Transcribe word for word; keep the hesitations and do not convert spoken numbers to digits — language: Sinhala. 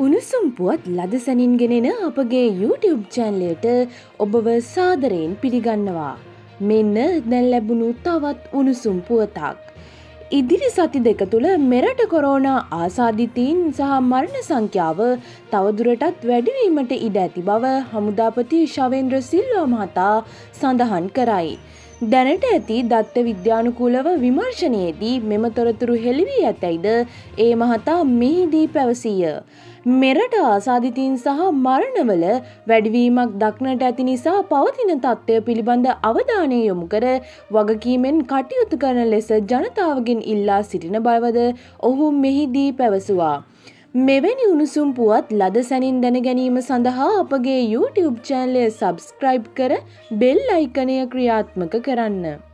උණුසුම් පුවත් ලද සැනින් ගෙනෙන අපගේ YouTube channel එකට ඔබව සාදරයෙන් පිළිගන්නවා. මෙන්න දැන් ලැබුණු තවත් උණුසුම් පුවතක්. ඉදිරි සති දෙක තුළ මෙරට කොරෝනා ආසාදිතයින් සහ මරණ සංඛ්‍යාව තවදුරටත් වැඩිවීමට ඉඩ ඇති බව හමුදාපති ශවේන්ද්‍ර සිල්වා මහතා සඳහන් කරයි. දැනට ඇති දත්ත විද්‍යානුකූලව විමර්ශනයේදී මෙම තොරතුරු හෙළි වී ඇතැයිද ඒ මහතා මෙහිදී පැවසීය. මෙරට ආසාදිතයින් සහ මරණවල වැඩිවීමක් දක්නට ඇති නිසා පවතින තත්ත්වය පිළිබඳ අවධානය යොමු කර වගකීමෙන් කටයුතු කරන ලෙස ජනතාවගෙන් ඉල්ලා සිටින බවද ඔහු මෙහිදී පැවසුවා. මෙවැනි උණුසුම් පුවත් ලද සැනින් දැන ගැනීම සඳහා අපගේ YouTube channel එක subscribe කර bell icon එක ක්‍රියාත්මක කරන්න.